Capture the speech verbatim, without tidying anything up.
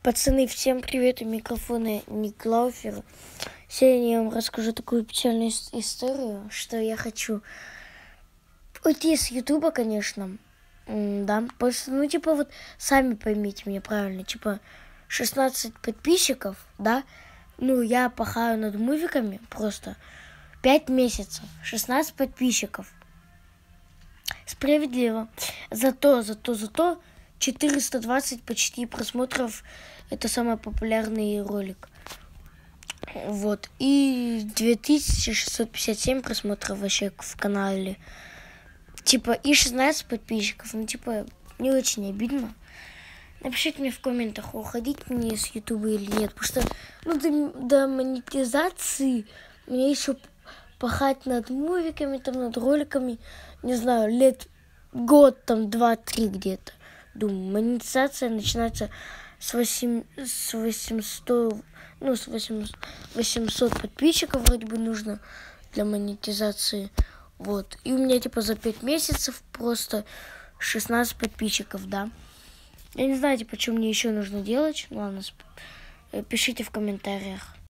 Пацаны, всем привет, у микрофона Ник Лауфер. Сегодня я вам расскажу такую печальную историю, что я хочу уйти с Ютуба, конечно, да, просто, ну, типа, вот, сами поймите меня правильно, типа, шестнадцать подписчиков, да, ну, я пахаю над мувиками просто пять месяцев, шестнадцать подписчиков. Справедливо. Зато, зато, зато четыреста двадцать почти просмотров. Это самый популярный ролик. Вот. И две тысячи шестьсот пятьдесят семь просмотров вообще в канале. Типа, и шестнадцать подписчиков. Ну, типа, не очень обидно. Напишите мне в комментах, уходить мне с Ютуба или нет. Потому что, ну, до, до монетизации мне еще пахать над мувиками, там, над роликами, не знаю, лет год, там, два-три где-то. Думаю, монетизация начинается с, восемь, с восемьсот, ну, с восемьсот подписчиков вроде бы нужно для монетизации. Вот. И у меня, типа, за пять месяцев просто шестнадцать подписчиков, да. Я не знаю, типа, что мне еще нужно делать. Ладно, пишите в комментариях.